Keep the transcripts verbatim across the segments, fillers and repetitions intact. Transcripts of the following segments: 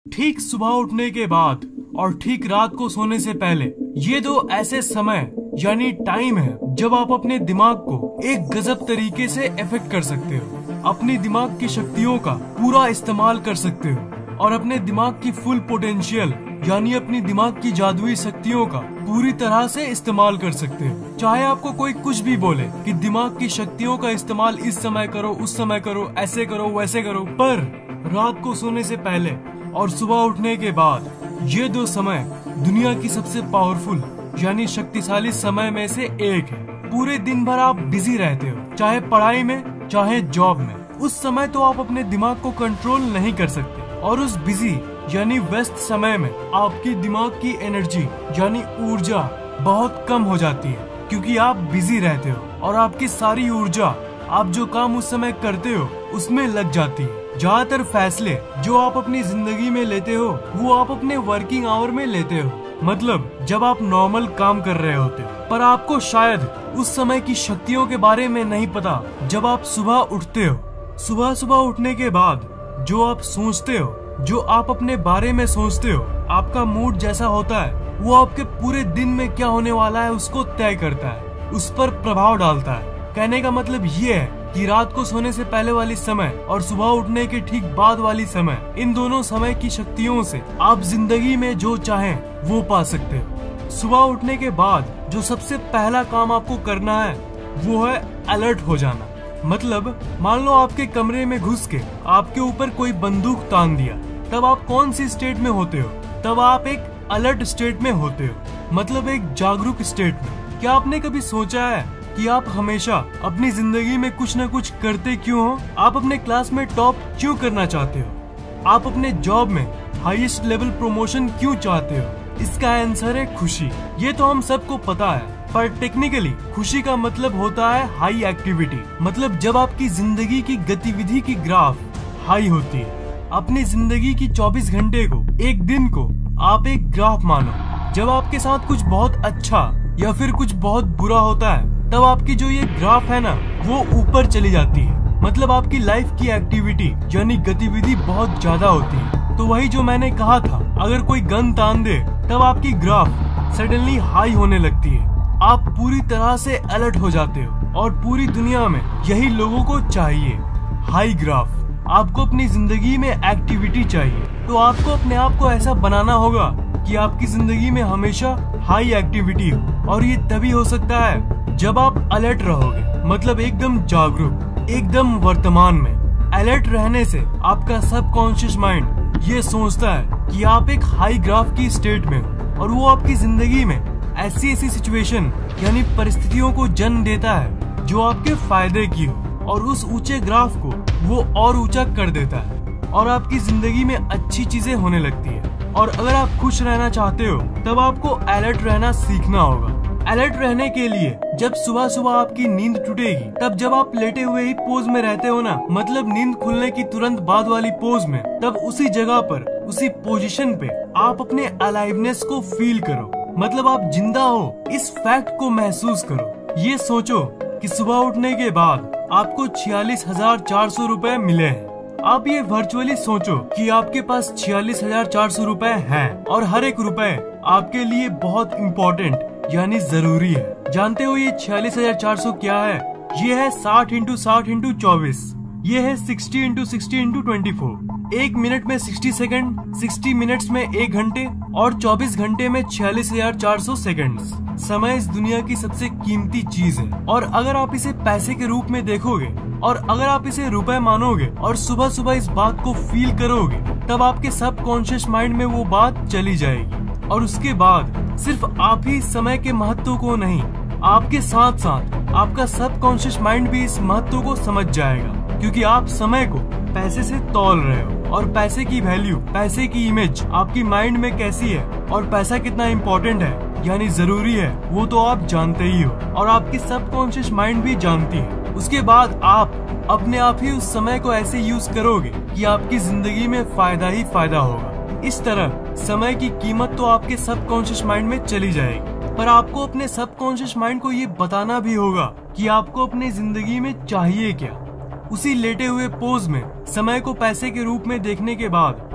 ठीक सुबह उठने के बाद और ठीक रात को सोने से पहले, ये दो ऐसे समय यानी टाइम है जब आप अपने दिमाग को एक गजब तरीके से इफेक्ट कर सकते हो, अपने दिमाग की शक्तियों का पूरा इस्तेमाल कर सकते हो और अपने दिमाग की फुल पोटेंशियल यानी अपनी दिमाग की जादुई शक्तियों का पूरी तरह से इस्तेमाल कर सकते हो। चाहे आपको कोई कुछ भी बोले कि दिमाग की शक्तियों का इस्तेमाल इस समय करो, उस समय करो, ऐसे करो, वैसे करो, पर रात को सोने से पहले और सुबह उठने के बाद ये दो समय दुनिया की सबसे पावरफुल यानी शक्तिशाली समय में से एक है। पूरे दिन भर आप बिजी रहते हो, चाहे पढ़ाई में चाहे जॉब में। उस समय तो आप अपने दिमाग को कंट्रोल नहीं कर सकते और उस बिजी यानी व्यस्त समय में आपकी दिमाग की एनर्जी यानी ऊर्जा बहुत कम हो जाती है, क्योंकि आप बिजी रहते हो और आपकी सारी ऊर्जा आप जो काम उस समय करते हो उसमें लग जाती है। ज्यादातर फैसले जो आप अपनी जिंदगी में लेते हो वो आप अपने वर्किंग आवर में लेते हो, मतलब जब आप नॉर्मल काम कर रहे होते हो। पर आपको शायद उस समय की शक्तियों के बारे में नहीं पता। जब आप सुबह उठते हो, सुबह सुबह उठने के बाद जो आप सोचते हो, जो आप अपने बारे में सोचते हो, आपका मूड जैसा होता है वो आपके पूरे दिन में क्या होने वाला है उसको तय करता है, उस पर प्रभाव डालता है। कहने का मतलब ये है कि रात को सोने से पहले वाली समय और सुबह उठने के ठीक बाद वाली समय, इन दोनों समय की शक्तियों से आप जिंदगी में जो चाहें वो पा सकते हो। सुबह उठने के बाद जो सबसे पहला काम आपको करना है वो है अलर्ट हो जाना। मतलब मान लो आपके कमरे में घुस के आपके ऊपर कोई बंदूक तान दिया, तब आप कौन सी स्टेट में होते हो? तब आप एक अलर्ट स्टेट में होते हो, मतलब एक जागरूक स्टेट में। क्या आपने कभी सोचा है कि आप हमेशा अपनी जिंदगी में कुछ न कुछ करते क्यों हो? आप अपने क्लास में टॉप क्यों करना चाहते हो? आप अपने जॉब में हाईएस्ट लेवल प्रमोशन क्यों चाहते हो? इसका आंसर है खुशी। ये तो हम सबको पता है, पर टेक्निकली खुशी का मतलब होता है हाई एक्टिविटी, मतलब जब आपकी जिंदगी की गतिविधि की ग्राफ हाई होती है। अपनी जिंदगी की चौबीस घंटे को, एक दिन को आप एक ग्राफ मानो। जब आपके साथ कुछ बहुत अच्छा या फिर कुछ बहुत बुरा होता है तब आपकी जो ये ग्राफ है ना वो ऊपर चली जाती है, मतलब आपकी लाइफ की एक्टिविटी यानी गतिविधि बहुत ज्यादा होती है। तो वही जो मैंने कहा था, अगर कोई गन तान दे तब आपकी ग्राफ सडनली हाई होने लगती है, आप पूरी तरह से अलर्ट हो जाते हो और पूरी दुनिया में यही लोगों को चाहिए, हाई ग्राफ। आपको अपनी जिंदगी में एक्टिविटी चाहिए, तो आपको अपने आप को ऐसा बनाना होगा कि आपकी जिंदगी में हमेशा हाई एक्टिविटी हो। और ये तभी हो सकता है जब आप अलर्ट रहोगे, मतलब एकदम जागरूक, एकदम वर्तमान में। अलर्ट रहने से आपका सबकॉन्शियस माइंड ये सोचता है कि आप एक हाई ग्राफ की स्टेट में हो और वो आपकी जिंदगी में ऐसी ऐसी सिचुएशन यानी परिस्थितियों को जन्म देता है जो आपके फायदे की हो, और उस ऊंचे ग्राफ को वो और ऊंचा कर देता है और आपकी जिंदगी में अच्छी चीजें होने लगती है। और अगर आप खुश रहना चाहते हो तब आपको अलर्ट रहना सीखना होगा। अलर्ट रहने के लिए जब सुबह सुबह आपकी नींद टूटेगी, तब जब आप लेटे हुए ही पोज में रहते हो ना, मतलब नींद खुलने की तुरंत बाद वाली पोज में, तब उसी जगह पर, उसी पोजीशन पे आप अपने अलाइवनेस को फील करो, मतलब आप जिंदा हो इस फैक्ट को महसूस करो। ये सोचो कि सुबह उठने के बाद आपको छियालीस हजार चार सौ रूपए मिले हैं। आप ये वर्चुअली सोचो कि आपके पास छियालीस हजार चार सौ रूपए है और हर एक रुपए आपके लिए बहुत इम्पोर्टेंट यानी जरूरी है। जानते हो ये छियालीस हजार चार सौ क्या है? ये है साठ इंटू साठ इंटू चौबीस, ये है sixty into sixty into twenty four. एक मिनट में सिक्सटी सेकंड, सिक्सटी मिनट्स में एक घंटे और चौबीस घंटे में छियालीस हजार चार सौ सेकंड। समय इस दुनिया की सबसे कीमती चीज है, और अगर आप इसे पैसे के रूप में देखोगे और अगर आप इसे रुपए मानोगे और सुबह सुबह इस बात को फील करोगे, तब आपके सबकॉन्शियस माइंड में वो बात चली जाएगी। और उसके बाद सिर्फ आप ही समय के महत्व को नहीं, आपके साथ साथ आपका सबकॉन्शियस माइंड भी इस महत्व को समझ जाएगा, क्योंकि आप समय को पैसे से तौल रहे हो और पैसे की वैल्यू, पैसे की इमेज आपकी माइंड में कैसी है और पैसा कितना इम्पोर्टेंट है यानी जरूरी है, वो तो आप जानते ही हो और आपकी सबकॉन्शियस माइंड भी जानती है। उसके बाद आप अपने आप ही उस समय को ऐसे यूज करोगे कि आपकी जिंदगी में फायदा ही फायदा होगा। इस तरह समय की कीमत तो आपके सबकॉन्शियस माइंड में चली जाएगी, पर आपको अपने सबकॉन्शियस माइंड को ये बताना भी होगा कि आपको अपनी जिंदगी में चाहिए क्या। उसी लेटे हुए पोज में समय को पैसे के रूप में देखने के बाद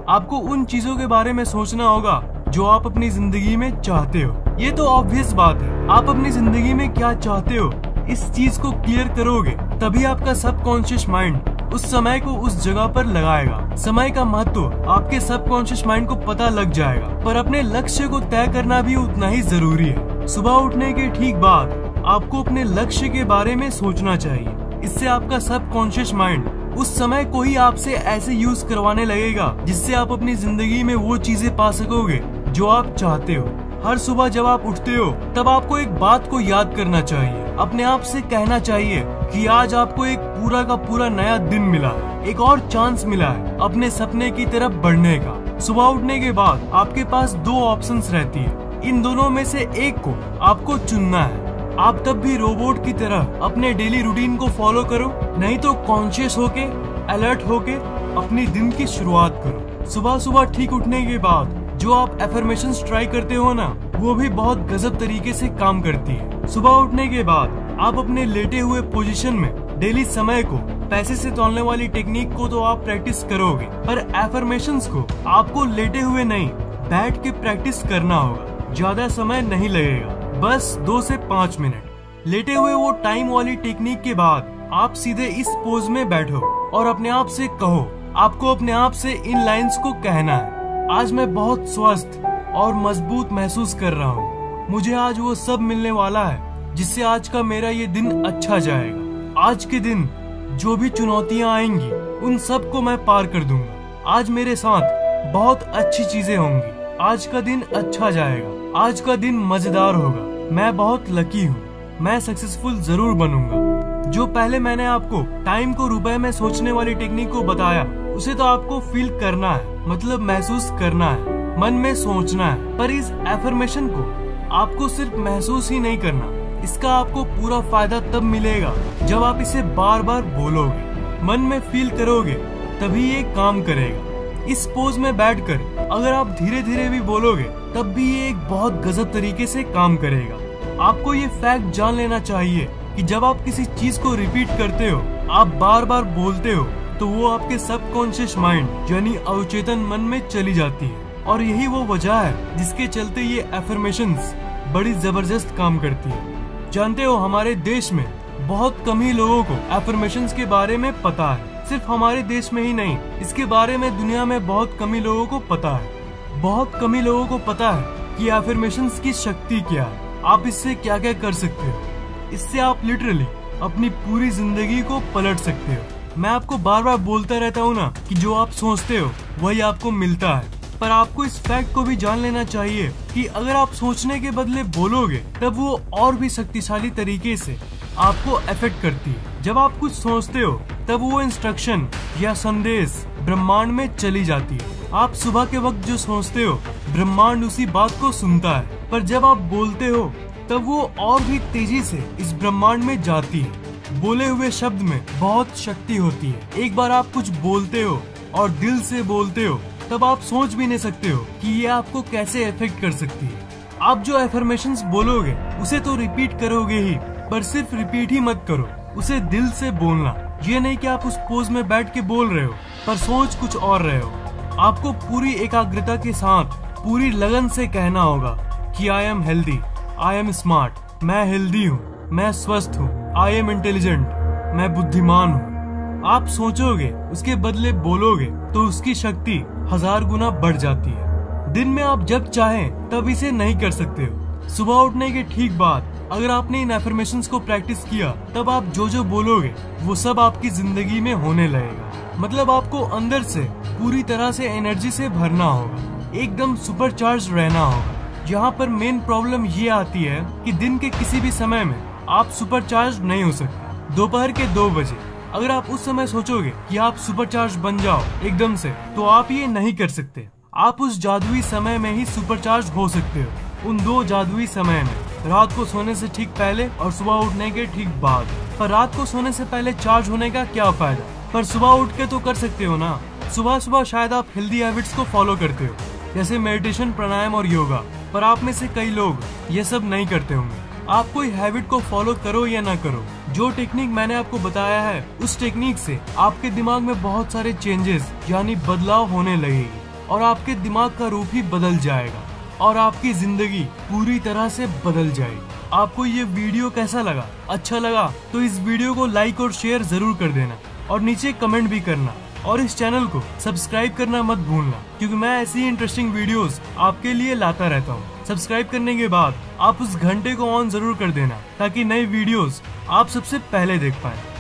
आपको उन चीजों के बारे में सोचना होगा जो आप अपनी जिंदगी में चाहते हो। ये तो ऑब्वियस बात है, आप अपनी जिंदगी में क्या चाहते हो इस चीज को क्लियर करोगे तभी आपका सबकॉन्शियस माइंड उस समय को उस जगह पर लगाएगा। समय का महत्व आपके सबकॉन्शियस माइंड को पता लग जाएगा, पर अपने लक्ष्य को तय करना भी उतना ही जरूरी है। सुबह उठने के ठीक बाद आपको अपने लक्ष्य के बारे में सोचना चाहिए। इससे आपका सबकॉन्शियस माइंड उस समय को ही आपसे ऐसे यूज करवाने लगेगा जिससे आप अपनी जिंदगी में वो चीजें पा सकोगे जो आप चाहते हो। हर सुबह जब आप उठते हो तब आपको एक बात को याद करना चाहिए, अपने आप से कहना चाहिए कि आज आपको एक पूरा का पूरा नया दिन मिला है, एक और चांस मिला है अपने सपने की तरफ बढ़ने का। सुबह उठने के बाद आपके पास दो ऑप्शंस रहती है, इन दोनों में से एक को आपको चुनना है। आप तब भी रोबोट की तरह अपने डेली रूटीन को फॉलो करो, नहीं तो कॉन्शियस होके अलर्ट होके अपनी दिन की शुरुआत करो। सुबह सुबह ठीक उठने के बाद जो आप एफर्मेशंस ट्राई करते हो ना, वो भी बहुत गजब तरीके से काम करती है। सुबह उठने के बाद आप अपने लेटे हुए पोजीशन में डेली समय को पैसे से तौलने वाली टेक्निक को तो आप प्रैक्टिस करोगे, पर एफर्मेशंस को आपको लेटे हुए नहीं बैठ के प्रैक्टिस करना होगा। ज्यादा समय नहीं लगेगा, बस दो से पाँच मिनट। लेटे हुए वो टाइम वाली टेक्निक के बाद आप सीधे इस पोज में बैठो और अपने आप से कहो, आपको अपने आप से इन लाइंस को कहना है, आज मैं बहुत स्वस्थ और मजबूत महसूस कर रहा हूँ। मुझे आज वो सब मिलने वाला है जिससे आज का मेरा ये दिन अच्छा जाएगा। आज के दिन जो भी चुनौतियाँ आएंगी उन सब को मैं पार कर दूंगा। आज मेरे साथ बहुत अच्छी चीजें होंगी। आज का दिन अच्छा जाएगा, आज का दिन मजेदार होगा। मैं बहुत लकी हूँ, मैं सक्सेसफुल जरूर बनूंगा। जो पहले मैंने आपको टाइम को रुपए में सोचने वाली टेक्निक को बताया, उसे तो आपको फील करना है, मतलब महसूस करना है, मन में सोचना है। पर इस एफर्मेशन को आपको सिर्फ महसूस ही नहीं करना, इसका आपको पूरा फायदा तब मिलेगा जब आप इसे बार बार बोलोगे, मन में फील करोगे, तभी ये काम करेगा। इस पोज में बैठकर अगर आप धीरे धीरे भी बोलोगे तब भी ये एक बहुत गजब तरीके से काम करेगा। आपको ये फैक्ट जान लेना चाहिए कि जब आप किसी चीज को रिपीट करते हो, आप बार बार बोलते हो, तो वो आपके सबकॉन्शियस माइंड यानी अवचेतन मन में चली जाती है। और यही वो वजह है जिसके चलते ये एफर्मेशंस बड़ी जबरदस्त काम करती है। जानते हो, हमारे देश में बहुत कम ही लोगों को एफर्मेशंस के बारे में पता है। सिर्फ हमारे देश में ही नहीं, इसके बारे में दुनिया में बहुत कम ही लोगों को पता है। बहुत कम ही लोगों को पता है कि एफर्मेशंस की शक्ति क्या है, आप इससे क्या क्या कर सकते हो। इससे आप लिटरली अपनी पूरी जिंदगी को पलट सकते हो। मैं आपको बार बार बोलता रहता हूँ ना कि जो आप सोचते हो वही आपको मिलता है, पर आपको इस फैक्ट को भी जान लेना चाहिए कि अगर आप सोचने के बदले बोलोगे तब वो और भी शक्तिशाली तरीके से आपको अफेक्ट करती है। जब आप कुछ सोचते हो तब वो इंस्ट्रक्शन या संदेश ब्रह्मांड में चली जाती है। आप सुबह के वक्त जो सोचते हो ब्रह्मांड उसी बात को सुनता है, पर जब आप बोलते हो तब वो और भी तेजी से इस ब्रह्मांड में जाती है। बोले हुए शब्द में बहुत शक्ति होती है। एक बार आप कुछ बोलते हो और दिल से बोलते हो तब आप सोच भी नहीं सकते हो कि ये आपको कैसे इफेक्ट कर सकती है। आप जो एफर्मेशंस बोलोगे उसे तो रिपीट करोगे ही, पर सिर्फ रिपीट ही मत करो, उसे दिल से बोलना। ये नहीं कि आप उस पोज में बैठ के बोल रहे हो पर सोच कुछ और रहे हो। आपको पूरी एकाग्रता के साथ पूरी लगन से कहना होगा कि I am healthy, I am smart, मैं हेल्दी हूँ, मैं स्वस्थ हूँ, आई एम इंटेलिजेंट, मैं बुद्धिमान हूँ। आप सोचोगे उसके बदले बोलोगे तो उसकी शक्ति हजार गुना बढ़ जाती है। दिन में आप जब चाहें तब इसे नहीं कर सकते हो। सुबह उठने के ठीक बाद अगर आपने इन एफर्मेशंस को प्रैक्टिस किया तब आप जो जो बोलोगे वो सब आपकी जिंदगी में होने लगेगा। मतलब आपको अंदर से पूरी तरह से एनर्जी से भरना होगा, एकदम सुपरचार्ज रहना होगा। यहाँ पर मेन प्रॉब्लम ये आती है कि दिन के किसी भी समय में आप सुपरचार्ज नहीं हो सकते। दोपहर के दो बजे अगर आप उस समय सोचोगे कि आप सुपरचार्ज बन जाओ एकदम से, तो आप ये नहीं कर सकते। आप उस जादुई समय में ही सुपरचार्ज हो सकते हो, उन दो जादुई समय में, रात को सोने से ठीक पहले और सुबह उठने के ठीक बाद। पर रात को सोने से पहले चार्ज होने का क्या फायदा, पर सुबह उठ के तो कर सकते हो ना। सुबह सुबह शायद आप हेल्दी हैबिट्स को फॉलो करते हो, जैसे मेडिटेशन, प्राणायाम और योगा, पर आप में से कई लोग ये सब नहीं करते होंगे। आप कोई हैबिट को फॉलो करो या ना करो, जो टेक्निक मैंने आपको बताया है उस टेक्निक से आपके दिमाग में बहुत सारे चेंजेस यानी बदलाव होने लगेगी। और आपके दिमाग का रूप ही बदल जाएगा और आपकी जिंदगी पूरी तरह से बदल जाएगी। आपको ये वीडियो कैसा लगा? अच्छा लगा तो इस वीडियो को लाइक और शेयर जरूर कर देना और नीचे कमेंट भी करना और इस चैनल को सब्सक्राइब करना मत भूलना, क्योंकि मैं ऐसी इंटरेस्टिंग वीडियोस आपके लिए लाता रहता हूँ। सब्सक्राइब करने के बाद आप उस घंटे को ऑन जरूर कर देना ताकि नई वीडियोस आप सबसे पहले देख पाएं।